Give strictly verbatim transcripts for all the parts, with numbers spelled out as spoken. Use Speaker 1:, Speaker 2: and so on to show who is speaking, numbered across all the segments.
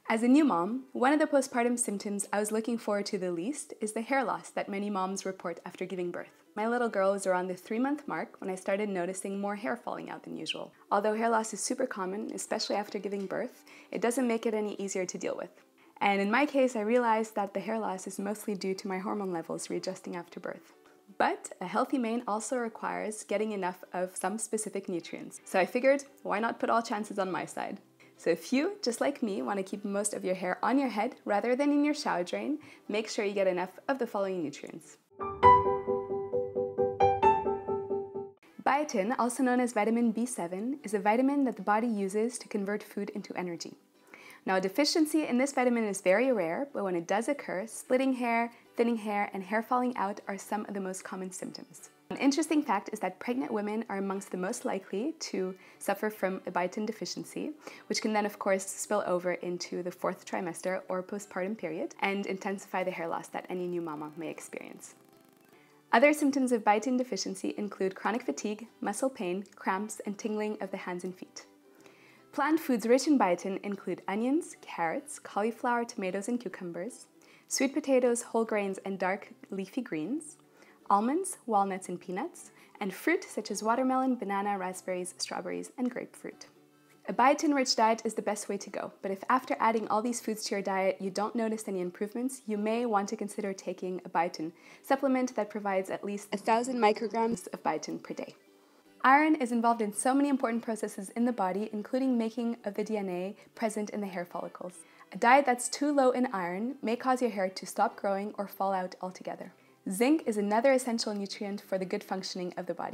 Speaker 1: As a new mom, one of the postpartum symptoms I was looking forward to the least is the hair loss that many moms report after giving birth. My little girl was around the three-month mark when I started noticing more hair falling out than usual. Although hair loss is super common, especially after giving birth, it doesn't make it any easier to deal with. And in my case, I realized that the hair loss is mostly due to my hormone levels readjusting after birth. But a healthy mane also requires getting enough of some specific nutrients. So I figured, why not put all chances on my side? So if you, just like me, want to keep most of your hair on your head rather than in your shower drain, make sure you get enough of the following nutrients. Biotin, also known as vitamin B seven, is a vitamin that the body uses to convert food into energy. Now, a deficiency in this vitamin is very rare, but when it does occur, splitting hair, thinning hair, and hair falling out are some of the most common symptoms. An interesting fact is that pregnant women are amongst the most likely to suffer from a biotin deficiency, which can then of course spill over into the fourth trimester or postpartum period and intensify the hair loss that any new mama may experience. Other symptoms of biotin deficiency include chronic fatigue, muscle pain, cramps, and tingling of the hands and feet. Plant foods rich in biotin include onions, carrots, cauliflower, tomatoes, and cucumbers, sweet potatoes, whole grains, and dark leafy greens, almonds, walnuts, and peanuts, and fruit such as watermelon, banana, raspberries, strawberries, and grapefruit. A biotin-rich diet is the best way to go, but if after adding all these foods to your diet you don't notice any improvements, you may want to consider taking a biotin supplement that provides at least one thousand micrograms of biotin per day. Iron is involved in so many important processes in the body, including making of the D N A present in the hair follicles. A diet that's too low in iron may cause your hair to stop growing or fall out altogether. Zinc is another essential nutrient for the good functioning of the body.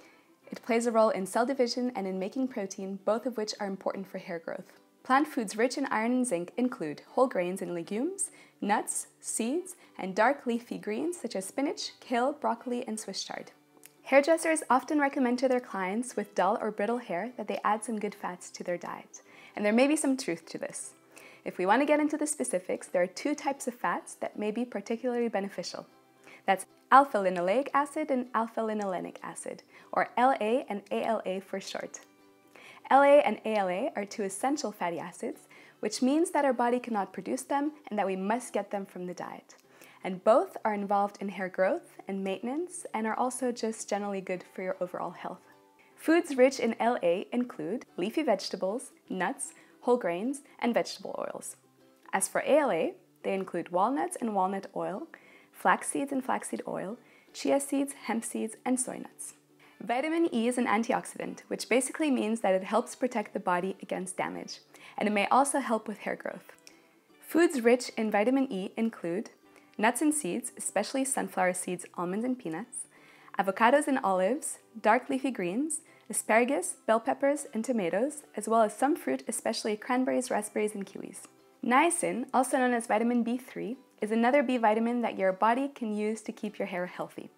Speaker 1: It plays a role in cell division and in making protein, both of which are important for hair growth. Plant foods rich in iron and zinc include whole grains and legumes, nuts, seeds, and dark leafy greens such as spinach, kale, broccoli, and Swiss chard. Hairdressers often recommend to their clients with dull or brittle hair that they add some good fats to their diet, and there may be some truth to this. If we want to get into the specifics, there are two types of fats that may be particularly beneficial. That's alpha-linoleic acid and alpha-linolenic acid, or L A and A L A for short. L A and A L A are two essential fatty acids, which means that our body cannot produce them and that we must get them from the diet. And both are involved in hair growth and maintenance and are also just generally good for your overall health. Foods rich in L A include leafy vegetables, nuts, whole grains, and vegetable oils. As for A L A, they include walnuts and walnut oil, flax seeds and flaxseed oil, chia seeds, hemp seeds, and soy nuts. Vitamin E is an antioxidant, which basically means that it helps protect the body against damage, and it may also help with hair growth. Foods rich in vitamin E include nuts and seeds, especially sunflower seeds, almonds, and peanuts, avocados and olives, dark leafy greens, asparagus, bell peppers, and tomatoes, as well as some fruit, especially cranberries, raspberries, and kiwis. Niacin, also known as vitamin B three, is another B vitamin that your body can use to keep your hair healthy.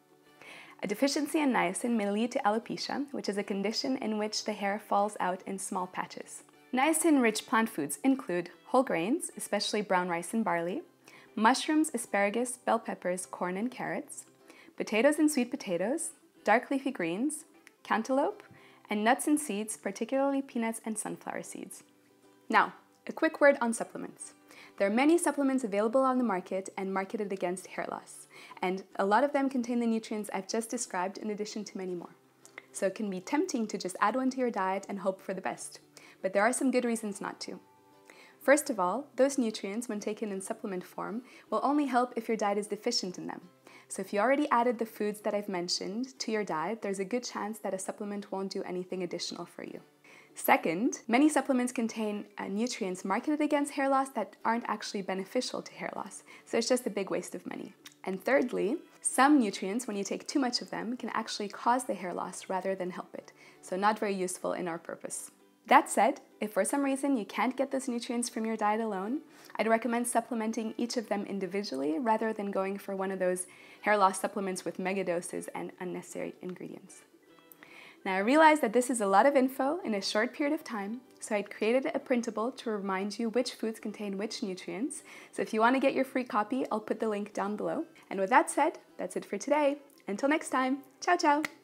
Speaker 1: A deficiency in niacin may lead to alopecia, which is a condition in which the hair falls out in small patches. Niacin-rich plant foods include whole grains, especially brown rice and barley, mushrooms, asparagus, bell peppers, corn, and carrots, potatoes and sweet potatoes, dark leafy greens, cantaloupe, and nuts and seeds, particularly peanuts and sunflower seeds. Now, a quick word on supplements. There are many supplements available on the market and marketed against hair loss, and a lot of them contain the nutrients I've just described in addition to many more. So it can be tempting to just add one to your diet and hope for the best, but there are some good reasons not to. First of all, those nutrients, when taken in supplement form, will only help if your diet is deficient in them. So if you already added the foods that I've mentioned to your diet, there's a good chance that a supplement won't do anything additional for you. Second, many supplements contain uh, nutrients marketed against hair loss that aren't actually beneficial to hair loss, so it's just a big waste of money. And thirdly, some nutrients, when you take too much of them, can actually cause the hair loss rather than help it, so not very useful in our purpose. That said, if for some reason you can't get those nutrients from your diet alone, I'd recommend supplementing each of them individually rather than going for one of those hair loss supplements with mega doses and unnecessary ingredients. Now I realize that this is a lot of info in a short period of time, so I'd created a printable to remind you which foods contain which nutrients. So if you want to get your free copy, I'll put the link down below. And with that said, that's it for today. Until next time, ciao ciao!